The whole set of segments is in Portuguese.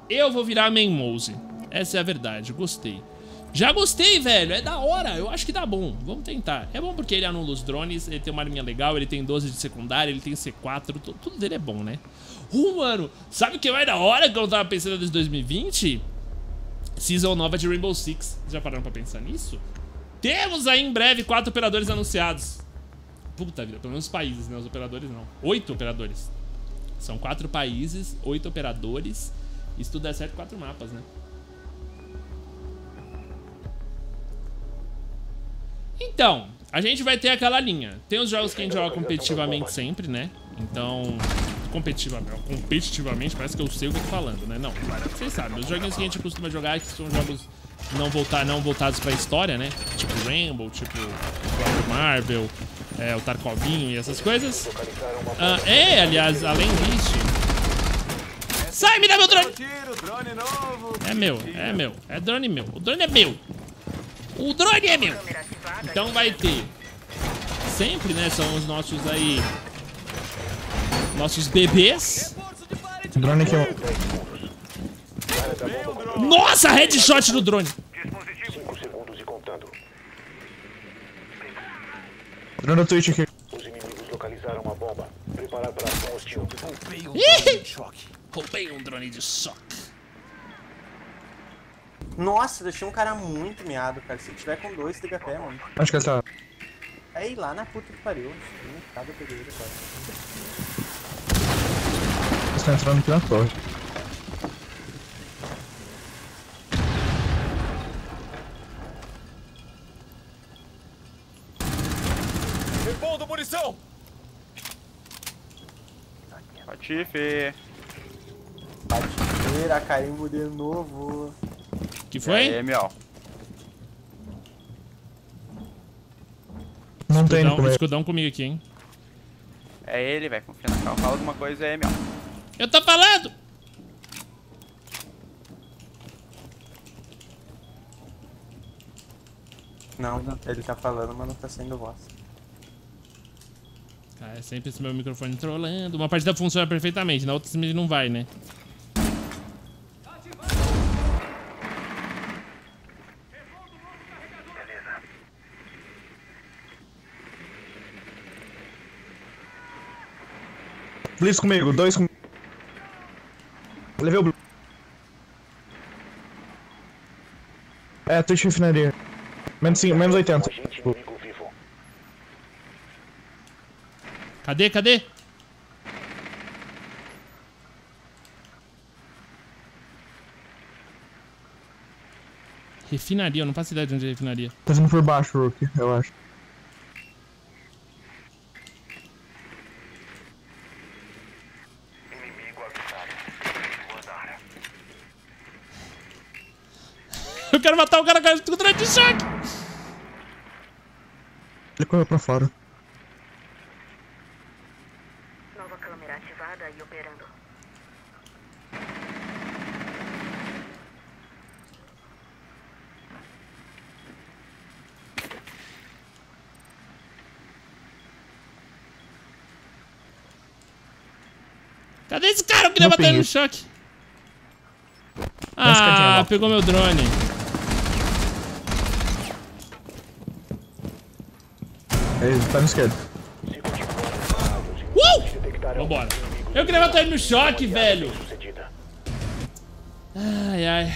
Eu vou virar main Mouse. Essa é a verdade, gostei. Já gostei, velho, é da hora, eu acho que dá bom, vamos tentar. É bom porque ele anula os drones, ele tem uma arminha legal, ele tem 12 de secundária, ele tem C4, tudo dele é bom, né? Mano, sabe o que vai da hora que eu tava pensando desde 2020? Season nova de Rainbow Six, já pararam pra pensar nisso? Temos aí em breve 4 operadores anunciados. Puta vida, pelo menos os países, né, os operadores não. 8 operadores. São 4 países, 8 operadores, e se tudo der certo, 4 mapas, né? Então, a gente vai ter aquela linha. Tem os jogos que a gente joga competitivamente sempre, né? Então, competitivamente, parece que eu sei o que eu tô falando, né? Não, vocês sabem, os joguinhos que a gente costuma jogar que são jogos não voltados pra história, né? Tipo Rainbow, tipo Marvel, o Tarkovinho e essas coisas. Aliás, além disso... Sai, me dá meu drone! É meu, é drone meu, o drone é meu. O drone é meu. Então vai ter sempre, né, são os nossos aí, nossos bebês. O drone aqui, ó. Nossa, headshot no drone. 5 segundos e contando. Drone do Twitch aqui. Os inimigos localizaram uma bomba. Preparar para ação hostil. Roubei um drone de choque. Nossa, deixei um cara muito miado, cara. Se tiver com 2, liga pé, mano. Acho que essa. É ir lá na puta que pariu. Cada pegueira, cara. Você tá entrando aqui na torre. Repondo munição! Patife! Patifeira, carimbo de novo. Que foi? É, meu. Não tem como. Escudão comigo aqui, hein? É ele, velho. Confia na calma. Fala alguma coisa aí, meu. Eu tô falando! Não, ele tá falando, mas não tá sendo voz. Cara, é sempre esse meu microfone trolando. Uma partida funciona perfeitamente, na outra simplesmente não vai, né? Blitz comigo, 2 comigo. Levei o Blue. Twitch refinaria. Menos 80. Agente inimigo vivo. Cadê? Refinaria, eu não faço ideia de onde é refinaria. Tá vindo por baixo, Rook, eu acho. Eu quero matar o cara com o drone de choque! Ele correu pra fora. Nova câmera ativada e operando. Cadê esse cara? Eu queria matar ele no choque. Ah, pegou meu drone. Ele tá na esquerda. Vambora. Eu queria matar ele no choque, velho. Ai.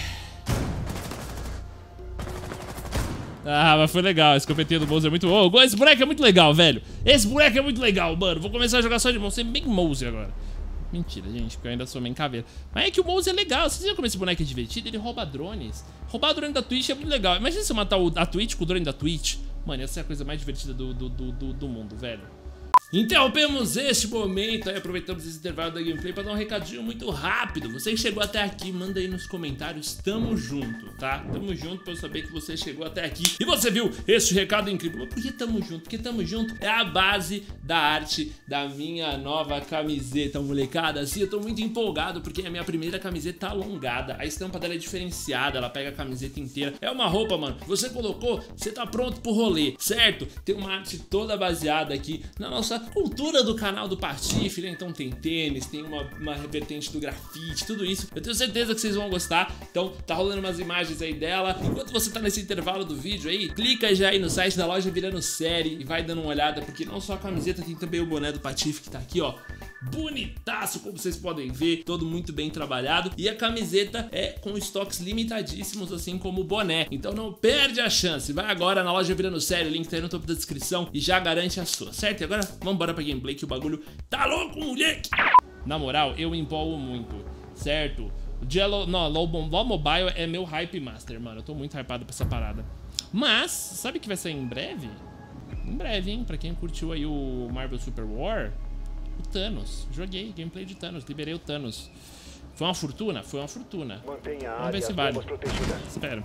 Ah, mas foi legal. A escopetinha do Mouse é muito boa. Esse boneco é muito legal, velho. Esse boneco é muito legal, mano. Vou começar a jogar só de Mouse. Ser bem Mouse agora. Mentira, gente, porque eu ainda sou main caveira. Mas é que o Mouse é legal. Vocês viram como esse boneco é divertido? Ele rouba drones. Roubar o drone da Twitch é muito legal. Imagina se eu matar a Twitch com o drone da Twitch. Mano, essa é a coisa mais divertida do mundo, velho. Interrompemos este momento, aí aproveitamos esse intervalo da gameplay para dar um recadinho muito rápido. Você que chegou até aqui, manda aí nos comentários, tamo junto, tá? Tamo junto pra eu saber que você chegou até aqui e você viu este recado incrível. Mas por que tamo junto? Porque tamo junto é a base da arte da minha nova camiseta, molecada. Assim, eu tô muito empolgado porque é a minha primeira camiseta alongada. A estampa dela é diferenciada, ela pega a camiseta inteira. É uma roupa, mano, você colocou, você tá pronto pro rolê, certo? Tem uma arte toda baseada aqui na nossa nossa cultura do canal do Patife, né? Então tem tênis, tem uma vertente do grafite, tudo isso. Eu tenho certeza que vocês vão gostar. Então tá rolando umas imagens aí dela. Enquanto você tá nesse intervalo do vídeo aí, clica já aí no site da loja Virando Série e vai dando uma olhada, porque não só a camiseta, tem também o boné do Patife que tá aqui, ó. Bonitaço, como vocês podem ver, todo muito bem trabalhado. E a camiseta é com estoques limitadíssimos, assim como o boné. Então não perde a chance. Vai agora na loja Virando Série, o link tá aí no topo da descrição e já garante a sua, certo? E agora vamos embora pra gameplay que o bagulho tá louco, moleque! Na moral, eu empolgo muito, certo? LoL Mobile é meu hype master, mano. Eu tô muito hypado pra essa parada. Mas, sabe que vai sair em breve? Em breve, hein? Pra quem curtiu aí o Marvel Super War, o Thanos. Joguei gameplay de Thanos, liberei o Thanos. Foi uma fortuna? Foi uma fortuna. Mantenha a Vamos ver área se as vale. bombas protegidas. Espero.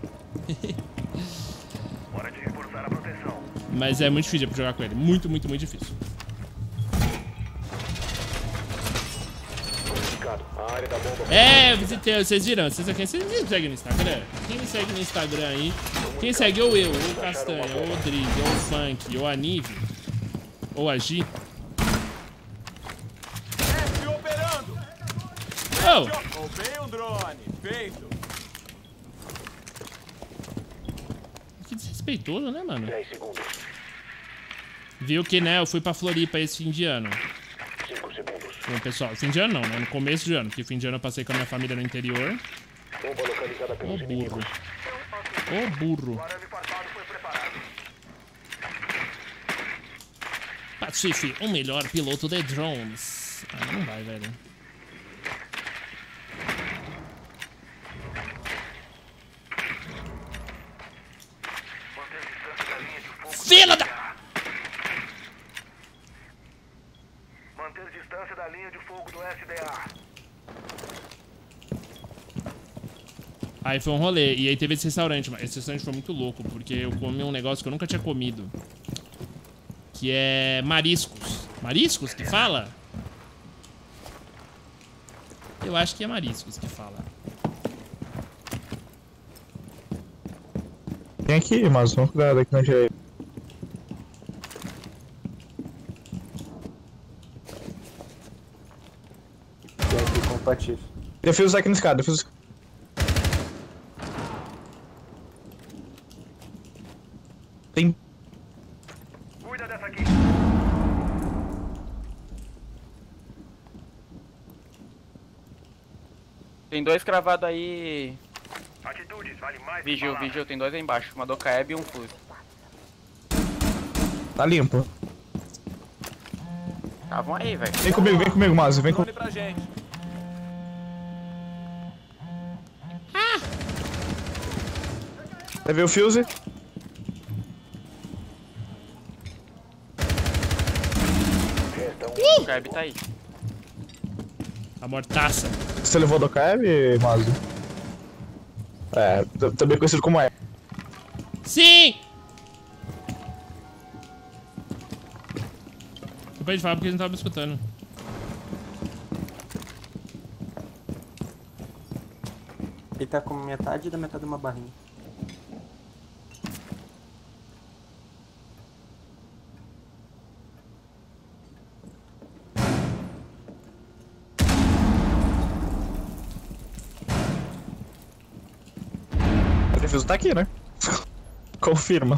Hora de reforçar a proteção. Mas é muito difícil pra jogar com ele. Muito, muito, muito difícil. Notificado. A área da bomba. É, visitei, vocês viram? Vocês me seguem no Instagram? Quem me segue no Instagram aí? Quem segue ou eu, ou o Castanha, ou o Driz, ou o Funk, ou a Nive, ou a Gi. Operando! Oh! Roubei um drone! Feito! Que desrespeitoso, né, mano? 10 segundos. Viu que, né, eu fui pra Floripa esse fim de ano. 5 segundos. Bom, pessoal, fim de ano não, né? No começo de ano, porque fim de ano eu passei com a minha família no interior. Bomba localizada Ô pelos burro. inimigos. Ô burro. Arame farpado foi preparado. Patife, o melhor piloto de drones. Ah, não vai, velho. Fila da... Manter distância da linha de fogo do SDA. Aí foi um rolê, e aí teve esse restaurante, mas esse restaurante foi muito louco, porque eu comi um negócio que eu nunca tinha comido. Que é mariscos. Mariscos que fala? Eu acho que é mariscos que fala. Tem aqui, mas vamos cuidar daqui na direita. Tem aqui com o Patife. Defesa aqui na escada, defesa. Tem. Cuida dessa aqui. Tem dois cravados aí. Atitudes, vale mais que Vigil, palavras. vigil, tem dois aí embaixo. Uma do Caeb e um Fuse. Tá limpo. Estavam aí, velho. Vem comigo, Mazo. Vem com. Drone pra gente! Levei o fuse. O Caeb tá aí. A mortaça. Você levou do KM, Mazo? É, também conhecido como é. Sim! Depois de falar porque ele não tava me escutando. Ele tá com metade da metade de uma barrinha. A defesa tá aqui, né? Confirma.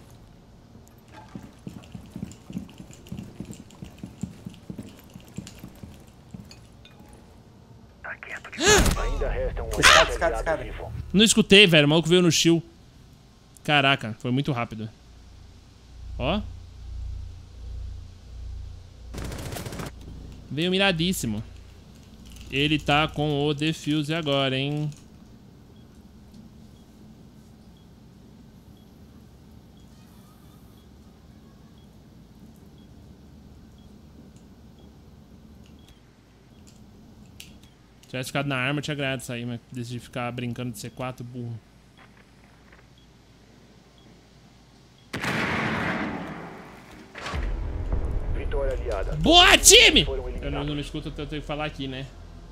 Ainda resta um Escada. vivo. Não escutei, velho. O maluco veio no shield. Caraca, foi muito rápido. Ó. Veio miradíssimo. Ele tá com o defuse agora, hein? Se tivesse ficado na arma, eu tinha ganhado isso aí, mas decidi ficar brincando de C4, burro. Vitória aliada. Boa, time! Foram Eu eliminados. não me escuto, eu tenho que falar aqui, né?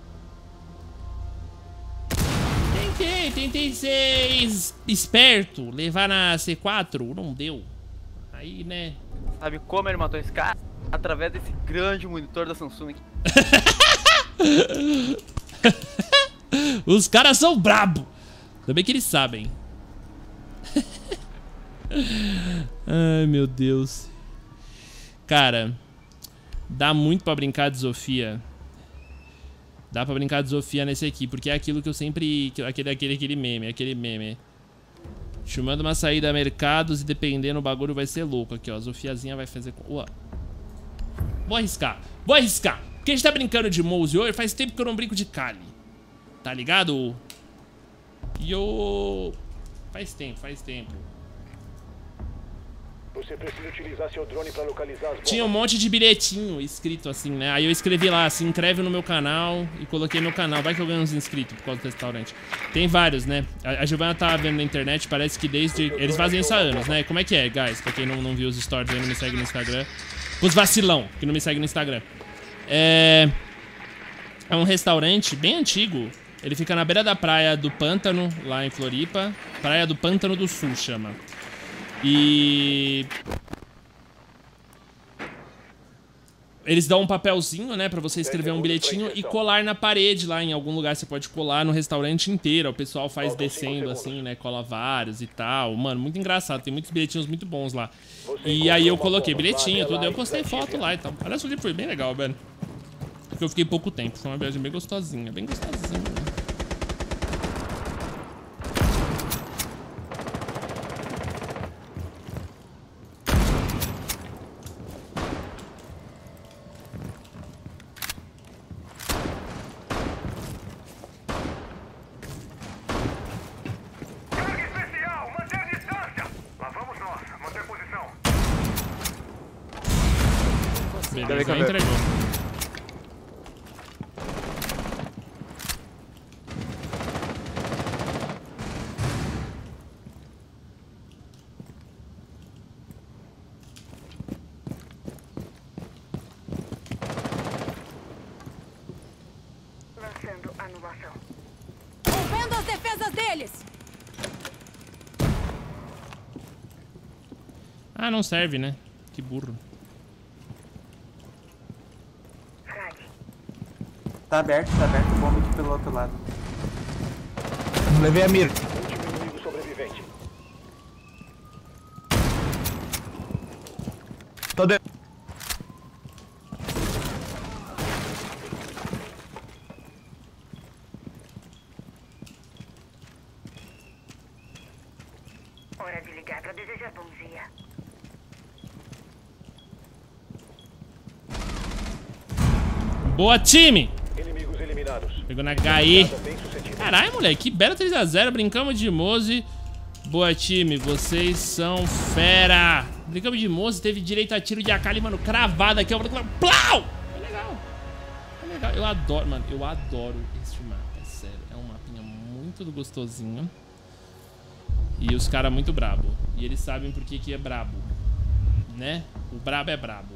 Tentei ser esperto, levar na C4, não deu. Aí, né? Sabe como ele matou esse cara? através desse grande monitor da Samsung. Os caras são brabo. Também que eles sabem. Ai, meu Deus. Cara, dá muito pra brincar de Zofia. Dá pra brincar de Zofia nesse aqui, porque é aquilo que eu sempre... Aquele meme. Chamando uma saída a mercados e dependendo o bagulho vai ser louco. Aqui, ó, a Zofiazinha vai fazer... Ué. Vou arriscar. Porque a gente tá brincando de Mouse hoje, faz tempo que eu não brinco de Kali. Tá ligado? Faz tempo. Você precisa utilizar seu drone para localizar as bombas. Tinha um monte de bilhetinho escrito assim, né? Aí eu escrevi lá, se inscreve no meu canal e coloquei meu canal. Vai que eu ganho uns inscritos por causa do restaurante. Tem vários, né? A Giovana tá vendo na internet, parece que desde... Eles fazem isso há anos, né? Como é que é, guys? Pra quem não viu os stories aí, não me segue no Instagram. Os vacilão, que não me segue no Instagram. É um restaurante bem antigo. Ele fica na beira da Praia do Pântano, lá em Floripa. Praia do Pântano do Sul, chama. E... eles dão um papelzinho, né, pra você escrever um bilhetinho e colar na parede lá. Em algum lugar você pode colar no restaurante inteiro. O pessoal faz descendo assim, né, cola vários e tal. Mano, muito engraçado. Tem muitos bilhetinhos muito bons lá. E aí eu coloquei bilhetinho, tudo. Eu postei foto lá e tal. Aliás, o livro foi bem legal, velho. Porque eu fiquei pouco tempo. Foi uma viagem bem gostosinha. Bem gostosinha. Beleza, entregou. Lançando anulação. Rompendo as defesas deles! Ah, não serve, né? Que burro. Tá aberto bomba aqui pelo outro lado. Levei a mira. Último inimigo sobrevivente. Tô dentro. Hora de ligar pra desejar bom dia. Boa, time! Inimigos eliminados. Pegou na HE. Bem sucedido. Caralho, moleque, que bela 3x0. Brincamos de Mose. Boa, time, vocês são fera. Brincamos de Mose, teve direito a tiro de AK, mano, cravada aqui. Plau! É legal. É legal. Eu adoro, mano, eu adoro esse mapa, é sério. É um mapinha muito gostosinho. E os caras muito brabo. E eles sabem por que é brabo, né? O brabo é brabo.